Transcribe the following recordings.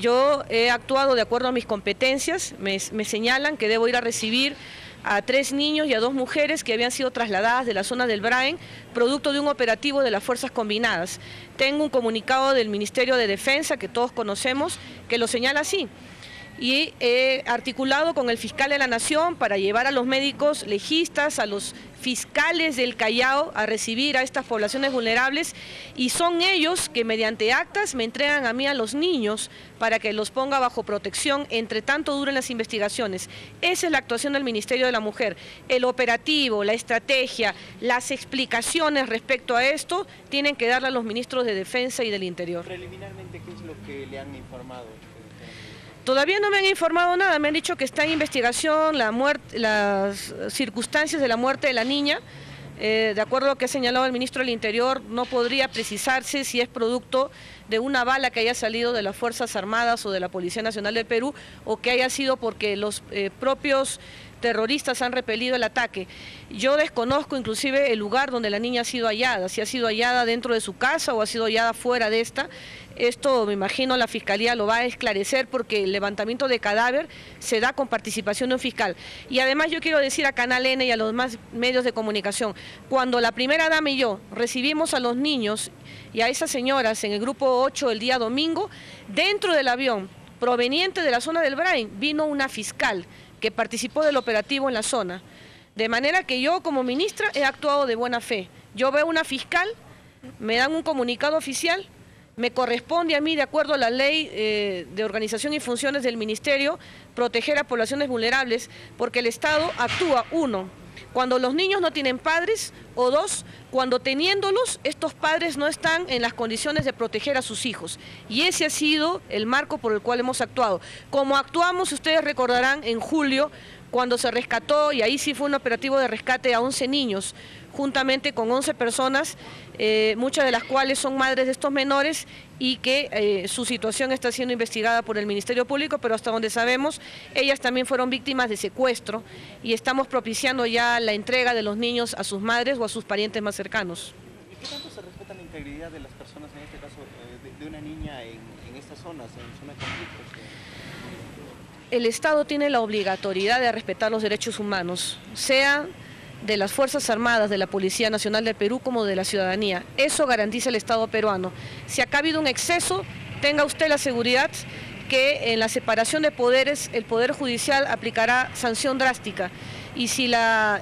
Yo he actuado de acuerdo a mis competencias, me señalan que debo ir a recibir a 3 niños y a 2 mujeres que habían sido trasladadas de la zona del Braen, producto de un operativo de las Fuerzas Combinadas. Tengo un comunicado del Ministerio de Defensa, que todos conocemos, que lo señala así. Y he articulado con el fiscal de la Nación para llevar a los médicos legistas, a los fiscales del Callao a recibir a estas poblaciones vulnerables, y son ellos que mediante actas me entregan a mí a los niños para que los ponga bajo protección entre tanto duren las investigaciones. Esa es la actuación del Ministerio de la Mujer. El operativo, la estrategia, las explicaciones respecto a esto tienen que darle a los ministros de Defensa y del Interior. Preliminarmente, ¿qué es lo que le han informado? Todavía no me han informado nada, me han dicho que está en investigación las circunstancias de la muerte de la niña. De acuerdo a lo que ha señalado el ministro del Interior, no podría precisarse si es producto de una bala que haya salido de las Fuerzas Armadas o de la Policía Nacional del Perú, o que haya sido porque los propios terroristas han repelido el ataque. Yo desconozco inclusive el lugar donde la niña ha sido hallada, si ha sido hallada dentro de su casa o ha sido hallada fuera de esta. Esto me imagino la Fiscalía lo va a esclarecer, porque el levantamiento de cadáver se da con participación de un fiscal. Y además yo quiero decir a Canal N y a los demás medios de comunicación, cuando la primera dama y yo recibimos a los niños y a esas señoras en el grupo 8 el día domingo, dentro del avión proveniente de la zona del Brain vino una fiscal que participó del operativo en la zona. De manera que yo como ministra he actuado de buena fe. Yo veo una fiscal, me dan un comunicado oficial, me corresponde a mí, de acuerdo a la ley de organización y funciones del Ministerio, proteger a poblaciones vulnerables, porque el Estado actúa, 1, cuando los niños no tienen padres, o 2, cuando teniéndolos, estos padres no están en las condiciones de proteger a sus hijos. Y ese ha sido el marco por el cual hemos actuado. Como actuamos, ustedes recordarán, en julio, cuando se rescató, y ahí sí fue un operativo de rescate a 11 niños, juntamente con 11 personas, muchas de las cuales son madres de estos menores, y que su situación está siendo investigada por el Ministerio Público, pero hasta donde sabemos, ellas también fueron víctimas de secuestro, y estamos propiciando ya la entrega de los niños a sus madres o a sus parientes más cercanos. ¿Y qué tanto se respeta la integridad de las personas, en este caso de una niña en estas zonas, en zonas de conflictos? El Estado tiene la obligatoriedad de respetar los derechos humanos, sea de las Fuerzas Armadas, de la Policía Nacional del Perú, como de la ciudadanía. Eso garantiza el Estado peruano. Si acá ha habido un exceso, tenga usted la seguridad que en la separación de poderes el Poder Judicial aplicará sanción drástica. Y si la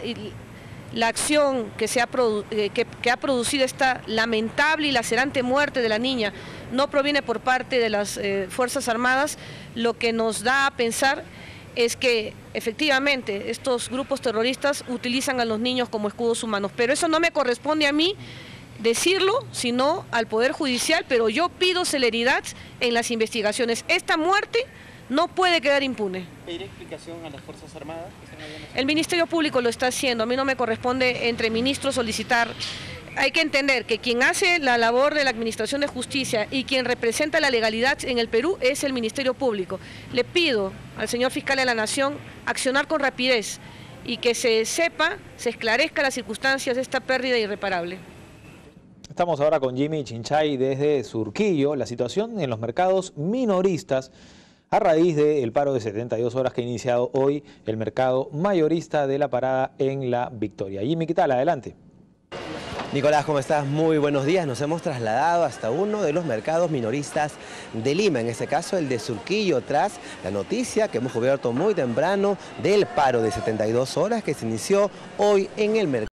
acción que ha producido esta lamentable y lacerante muerte de la niña no proviene por parte de las Fuerzas Armadas, lo que nos da a pensar es que efectivamente estos grupos terroristas utilizan a los niños como escudos humanos. Pero eso no me corresponde a mí decirlo, sino al Poder Judicial, pero yo pido celeridad en las investigaciones. Esta muerte no puede quedar impune. ¿Pedirá explicación a las Fuerzas Armadas? El Ministerio Público lo está haciendo, a mí no me corresponde entre ministros solicitar. Hay que entender que quien hace la labor de la Administración de Justicia y quien representa la legalidad en el Perú es el Ministerio Público. Le pido al señor Fiscal de la Nación accionar con rapidez y que se sepa, se esclarezca las circunstancias de esta pérdida irreparable. Estamos ahora con Jimmy Chinchay desde Surquillo. La situación en los mercados minoristas a raíz del paro de 72 horas que ha iniciado hoy el mercado mayorista de La Parada en La Victoria. Jimmy, ¿qué tal? Adelante. Nicolás, ¿cómo estás? Muy buenos días. Nos hemos trasladado hasta uno de los mercados minoristas de Lima, en este caso el de Surquillo, tras la noticia que hemos cubierto muy temprano del paro de 72 horas que se inició hoy en el mercado.